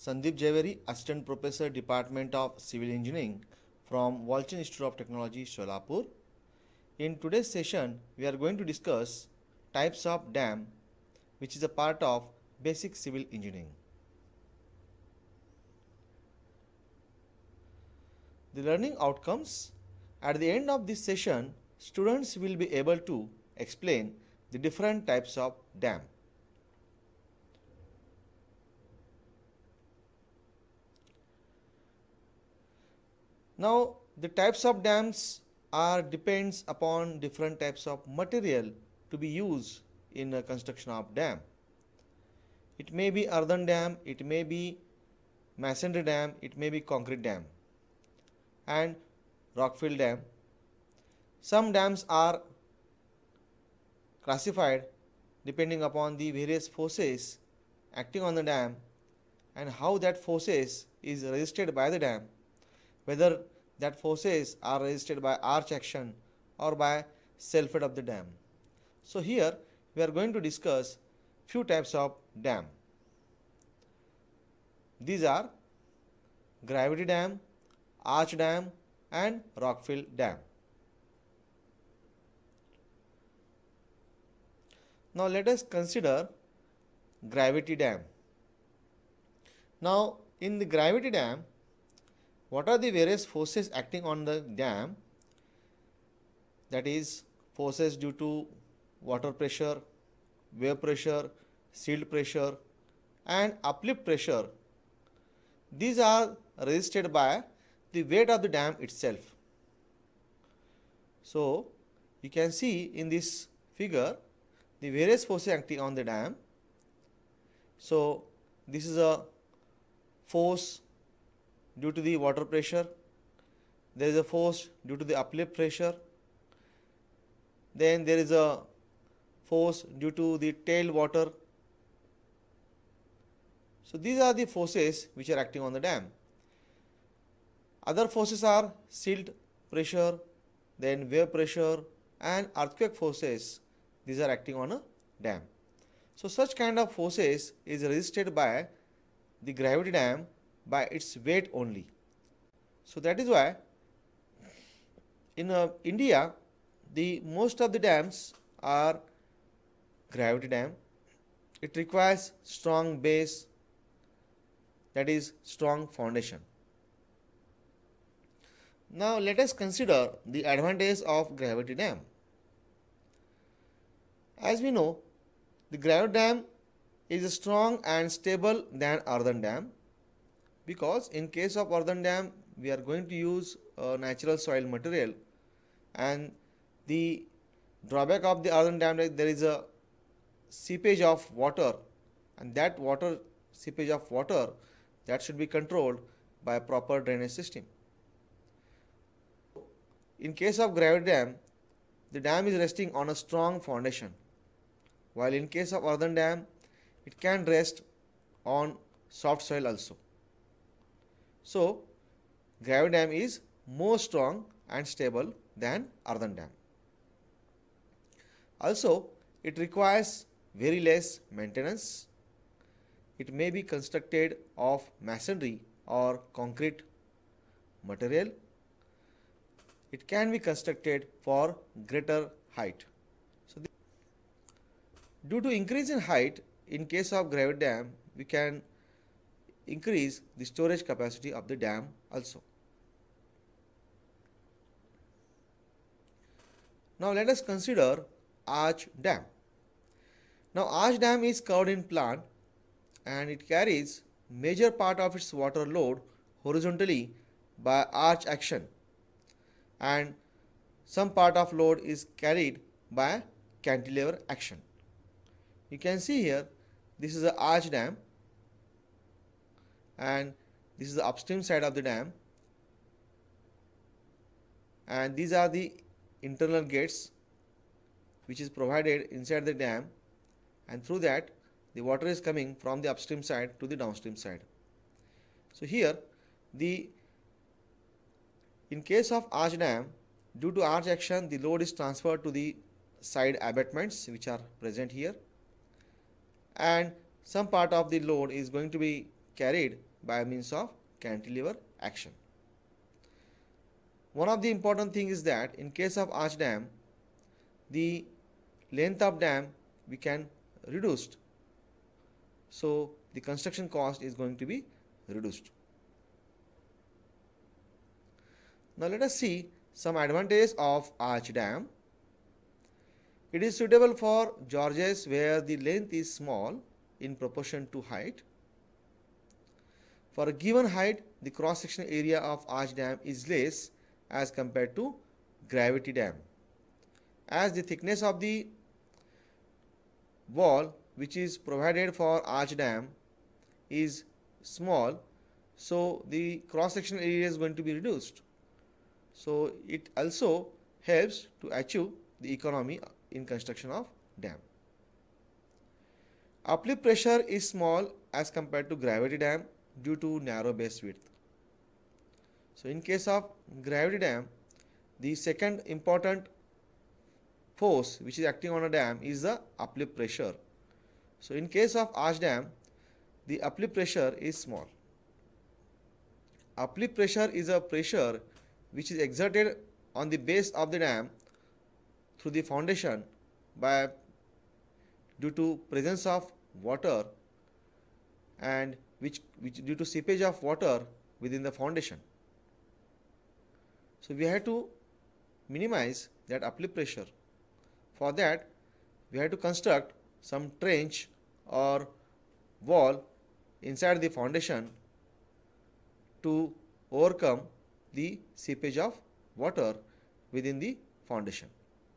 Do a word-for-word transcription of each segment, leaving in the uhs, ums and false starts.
Sandeep Javheri, Assistant Professor, Department of Civil Engineering from Walchand Institute of Technology, Solapur. In today's session, we are going to discuss types of dam, which is a part of basic civil engineering. The learning outcomes. At the end of this session, students will be able to explain the different types of dam. Now, the types of dams are depends upon different types of material to be used in a construction of dam. It may be earthen dam, it may be masonry dam, it may be concrete dam and rockfill dam. Some dams are classified depending upon the various forces acting on the dam and how that forces is resisted by the dam, whether that forces are resisted by arch action or by self-weight of the dam. So here we are going to discuss few types of dam. These are gravity dam, arch dam and rockfill dam. Now let us consider gravity dam. Now in the gravity dam, what are the various forces acting on the dam? That is forces due to water pressure, wave pressure, silt pressure and uplift pressure. These are resisted by the weight of the dam itself. So you can see in this figure the various forces acting on the dam. So this is a force due to the water pressure, there is a force due to the uplift pressure, then there is a force due to the tailwater. So these are the forces which are acting on the dam. Other forces are silt pressure, then wave pressure and earthquake forces. These are acting on a dam. So such kind of forces is resisted by the gravity dam by its weight only. So that is why in uh, India the most of the dams are gravity dam. It requires strong base, that is strong foundation. Now let us consider the advantage of gravity dam. As we know, the gravity dam is strong and stable than earthen dam, because in case of earthen dam we are going to use uh, natural soil material, and the drawback of the earthen dam is there is a seepage of water, and that water seepage of water that should be controlled by a proper drainage system. In case of gravity dam, the dam is resting on a strong foundation, while in case of earthen dam it can rest on soft soil also. So gravity dam is more strong and stable than earthen dam. Also it requires very less maintenance. It may be constructed of masonry or concrete material. It can be constructed for greater height. So due to increase in height, in case of gravity dam, we can increase the storage capacity of the dam also. Now let us consider arch dam. Now arch dam is curved in plan and it carries major part of its water load horizontally by arch action, and some part of load is carried by cantilever action. You can see here this is an arch dam and this is the upstream side of the dam, and these are the internal gates which is provided inside the dam, and through that the water is coming from the upstream side to the downstream side. So here the in case of arch dam, due to arch action the load is transferred to the side abutments which are present here, and some part of the load is going to be carried by means of cantilever action. One of the important thing is that in case of arch dam, the length of dam we can reduce. So the construction cost is going to be reduced. Now let us see some advantages of arch dam. It is suitable for gorges where the length is small in proportion to height. For a given height, the cross-sectional area of arch dam is less as compared to gravity dam. As the thickness of the wall which is provided for arch dam is small, so the cross-sectional area is going to be reduced. So it also helps to achieve the economy in construction of dam. Uplift pressure is small as compared to gravity dam due to narrow base width. So in case of gravity dam, the second important force which is acting on a dam is the uplift pressure. So in case of arch dam, the uplift pressure is small. Uplift pressure is a pressure which is exerted on the base of the dam through the foundation by due to presence of water and which, which due to seepage of water within the foundation. So we have to minimize that uplift pressure. For that, we have to construct some trench or wall inside the foundation to overcome the seepage of water within the foundation.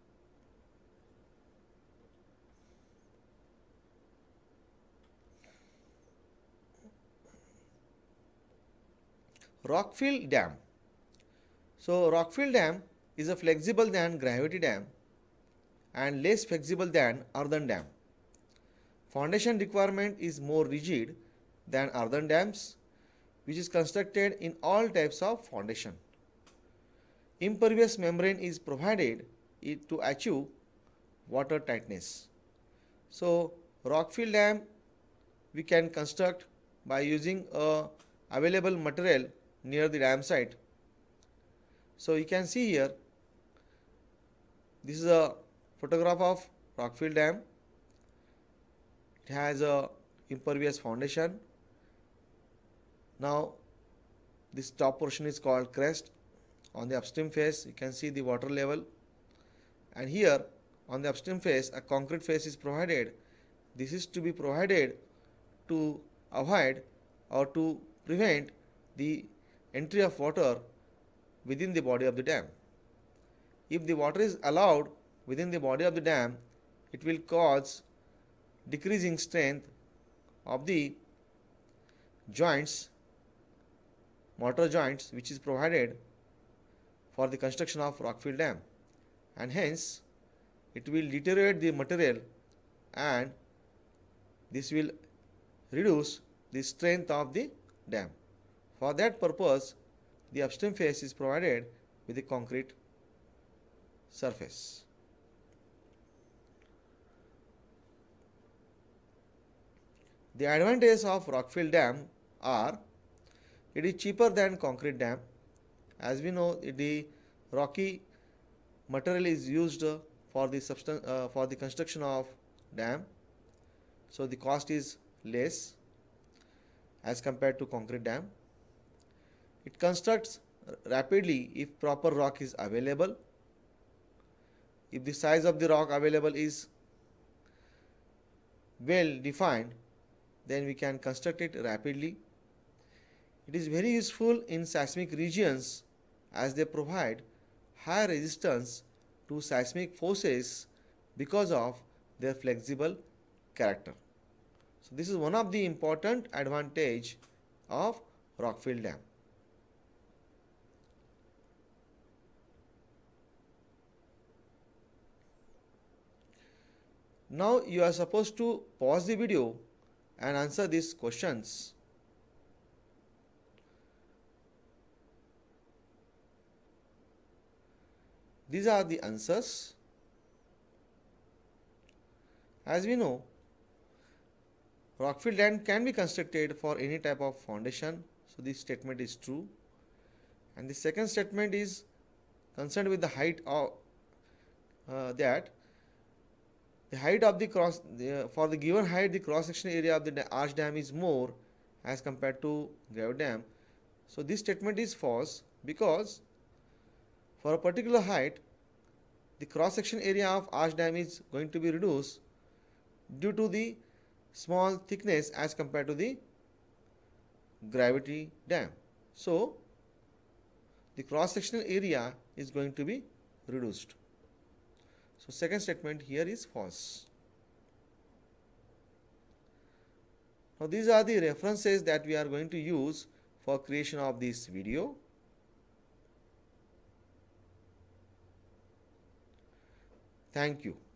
Rockfill dam. So rockfill dam is a flexible than gravity dam and less flexible than earthen dam. Foundation requirement is more rigid than earthen dams, which is constructed in all types of foundation. Impervious membrane is provided to achieve water tightness. So rockfill dam we can construct by using a available material near the dam site. So you can see here, this is a photograph of rockfill dam. It has a impervious foundation. Now this top portion is called crest. On the upstream face you can see the water level, and here on the upstream face a concrete face is provided. This is to be provided to avoid or to prevent the entry of water within the body of the dam. If the water is allowed within the body of the dam, it will cause decreasing strength of the joints, mortar joints, which is provided for the construction of rockfill dam, and hence it will deteriorate the material and this will reduce the strength of the dam. For that purpose, the upstream face is provided with a concrete surface. The advantages of rockfill dam are: it is cheaper than concrete dam. As we know, the rocky material is used for the substance uh, for the construction of dam, so the cost is less as compared to concrete dam. It constructs rapidly if proper rock is available. If the size of the rock available is well defined, then we can construct it rapidly. It is very useful in seismic regions as they provide high resistance to seismic forces because of their flexible character. So this is one of the important advantage of rockfill dam. Now you are supposed to pause the video and answer these questions. These are the answers. As we know, Rockfill dam can be constructed for any type of foundation. So this statement is true. And the second statement is concerned with the height of uh, that the height of the cross the, for the given height, the cross section area of the arch dam is more as compared to gravity dam. So this statement is false, because for a particular height the cross section area of arch dam is going to be reduced due to the small thickness as compared to the gravity dam. So the cross sectional area is going to be reduced. So second statement here is false. Now these are the references that we are going to use for creation of this video. Thank you.